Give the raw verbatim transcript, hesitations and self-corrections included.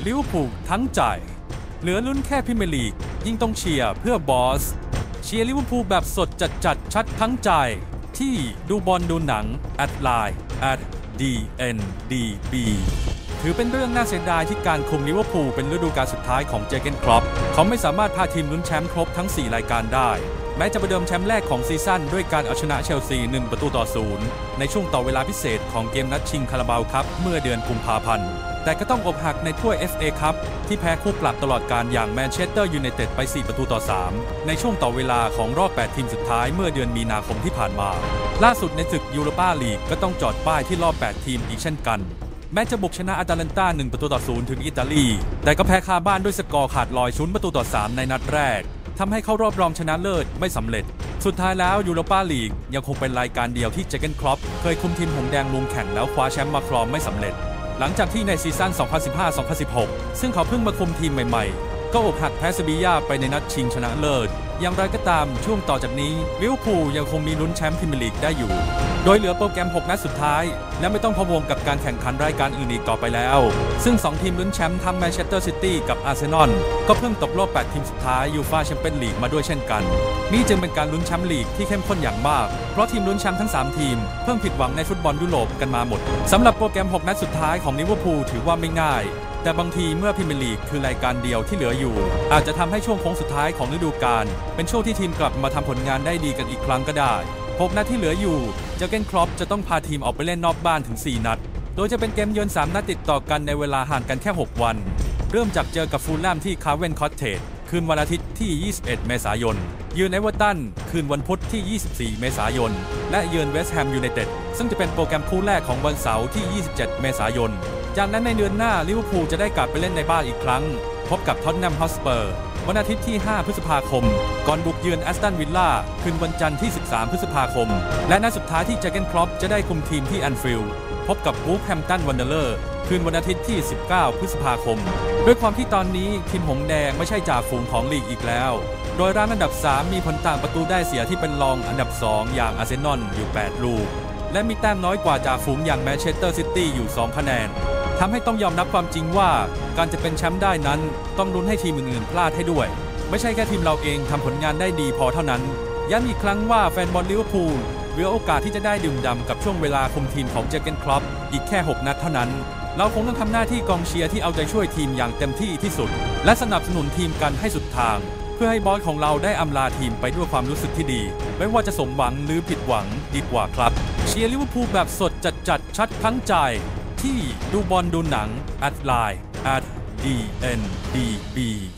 ลิเวอร์พูลทั้งใจเหลือลุ้นแค่พรีเมียร์ลีกยิ่งต้องเชียร์เพื่อบอสเชียร์ลิเวอร์พูลแบบสดจัดจัดชัดทั้งใจที่ดูบอลดูหนังแอดไลน์ แอท ดี เอ็น ดี บี ถือเป็นเรื่องน่าเสียดายที่การคุมลิเวอร์พูลเป็นฤดูกาลสุดท้ายของเจอร์เกนคล็อปเขาไม่สามารถพาทีมลุ้นแชมป์ครบทั้งสี่รายการได้แม้จะประเดิมแชมป์แรกของซีซั่นด้วยการเอาชนะเชลซีหนึ่งประตูต่อศูนย์ในช่วงต่อเวลาพิเศษของเกมนัดชิงคาราบาวคัพเมื่อเดือนกุมภาพันธ์แต่ก็ต้องอกหักในถ้วย เอฟ เอ คัพที่แพ้คู่ปรับตลอดการอย่างแมนเชสเตอร์ยูไนเต็ดไปสี่ประตูต่อสามในช่วงต่อเวลาของรอบแปดทีมสุดท้ายเมื่อเดือนมีนาคมที่ผ่านมาล่าสุดในศึกยูโรปาลีกก็ต้องจอดป้ายที่รอบแปดทีมอีกเช่นกันแม้จะบุกชนะอาตาลันตาหนึ่งประตูต่อศูนย์ถึงอิตาลีแต่ก็แพ้คาบ้านด้วยสกอร์ขาดลอยศูนย์ประตูต่อสามในนัดแรกทำให้เข้ารอบรองชนะเลิศไม่สำเร็จสุดท้ายแล้วยูโรปาลีกยังคงเป็นรายการเดียวที่เจอร์เกนคล็อปเคยคุมทีมหงแดงลงแข่งแล้วคว้าแชมป์มาครองไม่สำเร็จหลังจากที่ในซีซั่น สองพันสิบห้า สองพันสิบหก ซึ่งเขาเพิ่งมาคุมทีมใหม่ๆก็อกหักแพ้เซบีย่าไปในนัดชิงชนะเลิศอย่างไรก็ตามช่วงต่อจากนี้ลิเวอร์พูลยังคงมีลุ้นแชมป์พรีเมียร์ลีกได้อยู่โดยเหลือโปรแกรมหกนัดสุดท้ายและไม่ต้องพะวงกับการแข่งขันรายการอื่นอีกต่อไปแล้วซึ่งสองทีมลุ้นแชมป์ทั้งแมนเชสเตอร์ซิตี้กับอาร์เซนอลก็เพิ่งตกรอบแปดทีมสุดท้ายยูฟ่าแชมเปี้ยนลีกมาด้วยเช่นกันนี่จึงเป็นการลุ้นแชมป์ลีกที่เข้มข้นอย่างมากเพราะทีมลุ้นแชมป์ทั้งสามทีมเพิ่งผิดหวังในฟุตบอลยุโรปกันมาหมดสำหรับโปรแกรมหกนัดสุดท้ายของลิเวอร์พูลถือว่าไม่ง่ายแต่บางทีเมื่อพรีเมียร์ลีกคือรายการเดียวที่เหลืออยู่อาจจะทำให้ช่วงโค้งสุดท้ายของฤดูกาลเป็นช่วงที่ทีมกลับมาทำผลงานได้ดีกันอีกครั้งก็ได้หกนัดที่เหลืออยู่เจอร์เกนคล็อปจะต้องพาทีมออกไปเล่นนอกบ้านถึงสี่นัดโดยจะเป็นเกมเยือนสามนัดติดต่อกันในเวลาห่างกันแค่หกวันเริ่มจากเจอกับฟูลแลมที่คาร์เวนคอตเทจคืนวันอาทิตย์ที่ยี่สิบเอ็ดเมษายนเยือนเอเวอร์ตันคืนวันพุธที่ยี่สิบสี่เมษายนและเยือนเวสต์แฮมยูไนเต็ดซึ่งจะเป็นโปรแกรมคู่แรกของวันเสาร์ที่ยี่สิบเจ็ดเมษายนจากนั้นในเดือนหน้าลิเวอร์พูลจะได้กลับไปเล่นในบ้านอีกครั้งพบกับท็อตแนมฮอตสเปอร์วันอาทิตย์ที่ห้าพฤษภาคมก่อนบุกเยือนแอสตันวิลล่าคืนวันจันทร์ที่สิบสามพฤษภาคมและนัดสุดท้ายที่เจอร์เกนคล็อปจะได้คุมทีมที่แอนฟิลด์พบกับวูฟแฮมป์ตันวันเดอร์คืนวันอาทิตย์ที่สิบเก้าพฤษภาคมด้วยความที่ตอนนี้ทีมหงแดงไม่ใช่จ่าฝูงของลีกอีกแล้วโดยรั้งอันดับสามมีผลต่างประตูได้เสียที่เป็นรองอันดับสองอย่างอาร์เซนอลอยู่แปดลูกและมีแต้มน้อยกว่าจ่าฝูงอย่างแมนเชสเตอร์ซิตี้อยู่สองคะแนนทำให้ต้องยอมรับความจริงว่าการจะเป็นแชมป์ได้นั้นต้องลุ้นให้ทีมอื่นๆพลาดให้ด้วยไม่ใช่แค่ทีมเราเองทำผลงานได้ดีพอเท่านั้นย้ำอีกครั้งว่าแฟนบอลลิเวอร์พูลเหลือโอกาสที่จะได้ดื่มด่ำกับช่วงเวลาคุมทีมของเจอร์เกนคล็อปอีกแค่หกนัดเท่านั้นเราคงต้องทำหน้าที่กองเชียร์ที่เอาใจช่วยทีมอย่างเต็มที่ที่สุดและสนับสนุนทีมกันให้สุดทางเพื่อให้บอสของเราได้อำลาทีมไปด้วยความรู้สึกที่ดีไม่ว่าจะสมหวังหรือผิดหวังดีกว่าครับเชียร์ลิเวอร์พูลแบบสดจัดจัดชัดทั้งใจที่ดูบอลดูหนังแอดไลน์ แอท ดี เอ็น ดี บี